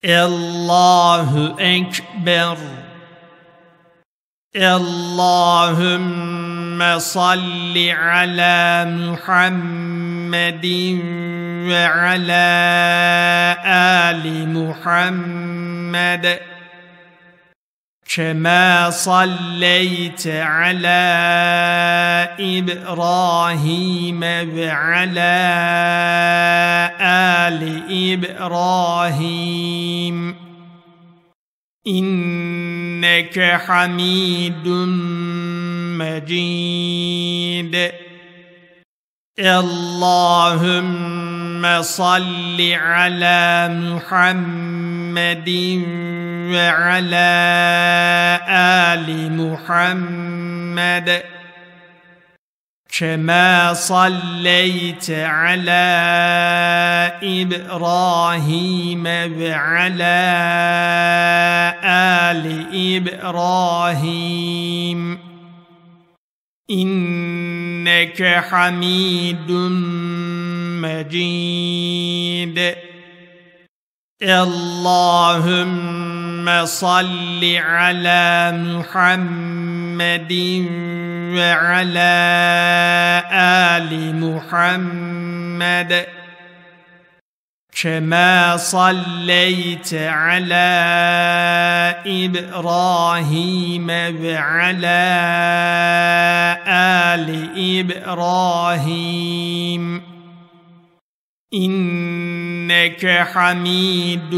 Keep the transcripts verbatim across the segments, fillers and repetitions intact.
الله أكبر. اللهم صل على محمد وعلى آل محمد كما صليت على إبراهيم وعلى آل إبراهيم إنك حميد مجيد. اللهم صل على محمد وعلى آل محمد كما صليت على إبراهيم وعلى آل إبراهيم إنك حميد مجيد. اللهم صل على محمد وعلى آل محمد كما صليت على إبراهيم وعلى آل إبراهيم إنك حميد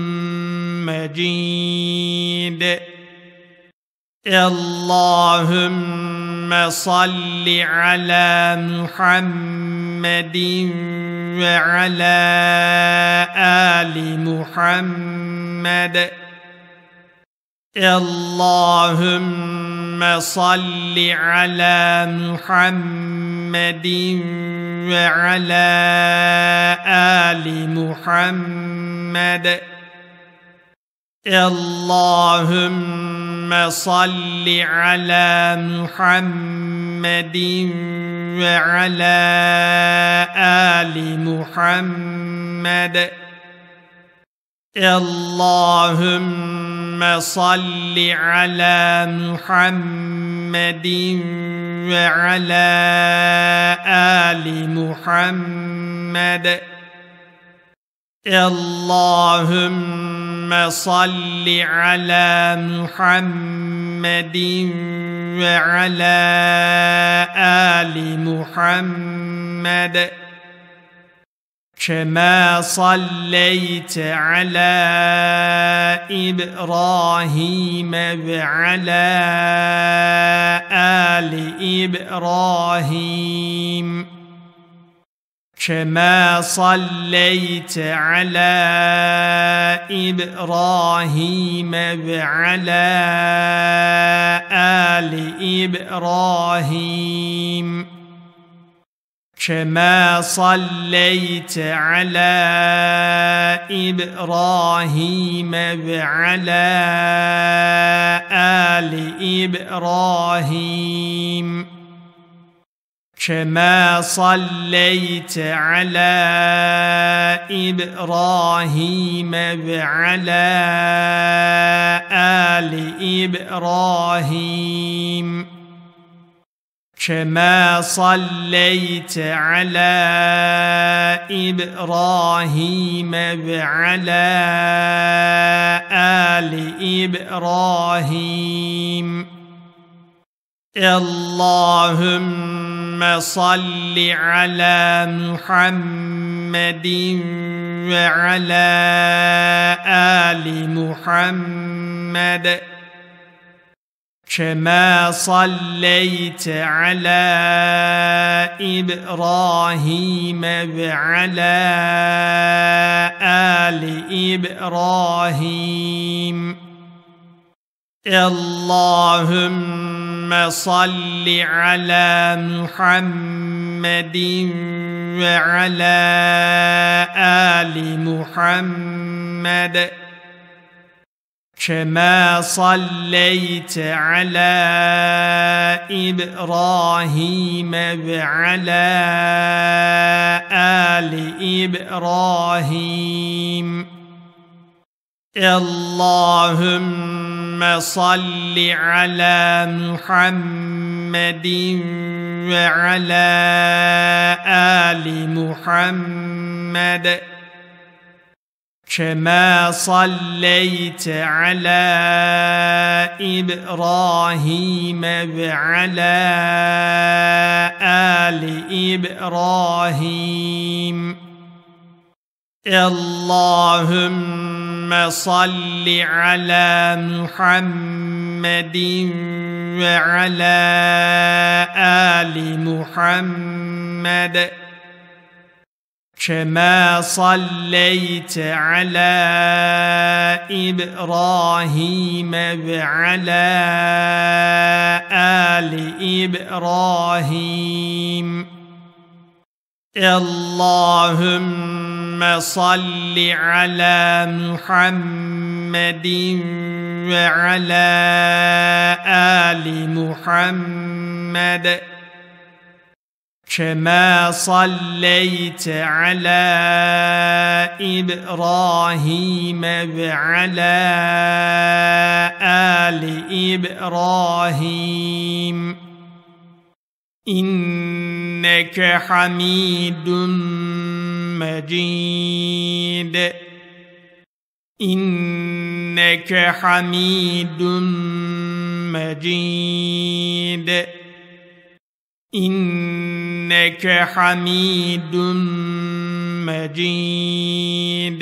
مجيد. اللهم صل على محمد وعلى آل محمد اللهم صل على محمد وعلى آل محمد اللهم صل على محمد وعلى آل محمد اللهم صل على محمد وعلى آل محمد اللهم صل على محمد وعلى آل محمد كما صليت على إبراهيم وعلى آل إبراهيم كما صليت على إبراهيم وعلى آل إبراهيم كما صليت على إبراهيم وعلى آل إبراهيم كما صليت على إبراهيم وعلى آل إبراهيم كما صليت على إبراهيم وعلى آل إبراهيم اللهم صل على محمد وعلى آل محمد كما صليت على إبراهيم وعلى آل إبراهيم اللهم صل على محمد وعلى آل محمد كما صليت على إبراهيم وعلى آل إبراهيم اللهم صل على محمد وعلى آل محمد كما صليت على إبراهيم وعلى آل إبراهيم اللهم صل على محمد وعلى آل محمد كما صليت على إبراهيم وعلى آل إبراهيم اللهم صل على محمد وعلى آل محمد كما صليت على إبراهيم وعلى آل إبراهيم إنك حميد مجيد إنك حميد مجيد إنك حميد مجيد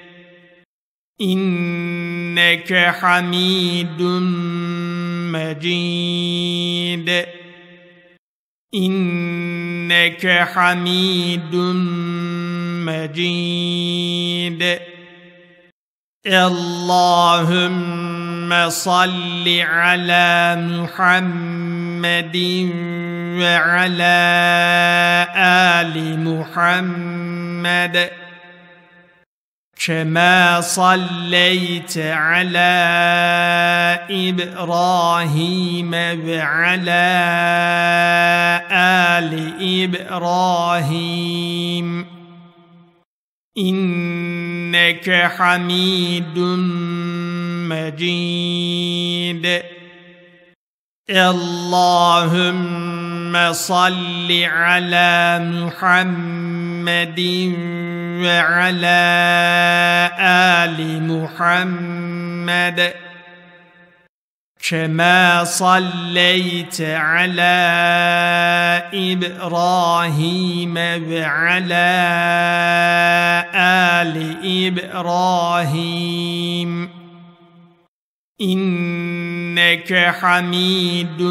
إنك حميد مجيد إنك حميد مجيد اللهم صل على محمد وعلى آل محمد كما صليت على إبراهيم وعلى آل إبراهيم إنك حميد مجيد اللهم صل على محمد وعلى آل محمد كما صليت على إبراهيم وعلى آل إبراهيم إنك حميد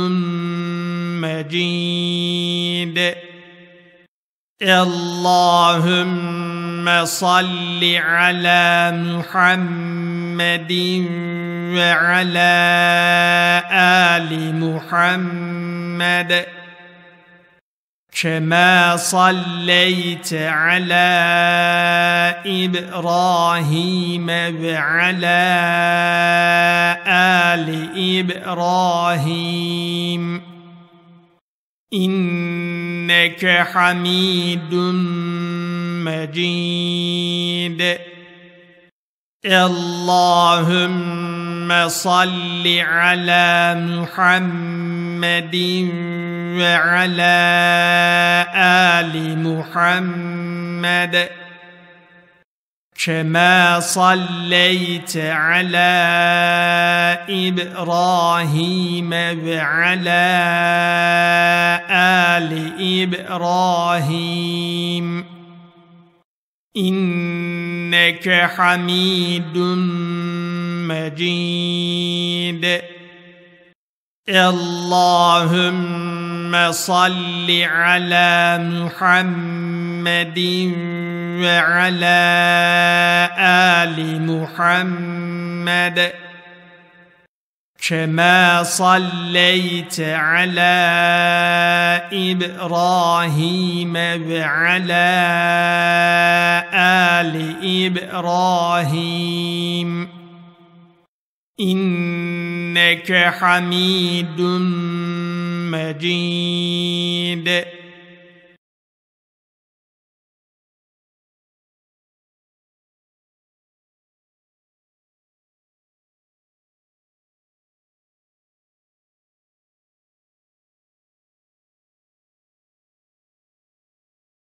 مجيد اللهم صل على محمد وعلى آل محمد كما صليت على إبراهيم وعلى آل إبراهيم إنك حميد مجيد اللهم صل على محمد وعلى آل محمد كما صليت على إبراهيم وعلى آل إبراهيم إنك حميد مجيد اللهم صل على محمد وعلى آل محمد كما صليت على إبراهيم وعلى آل إبراهيم إنك حميد مجيد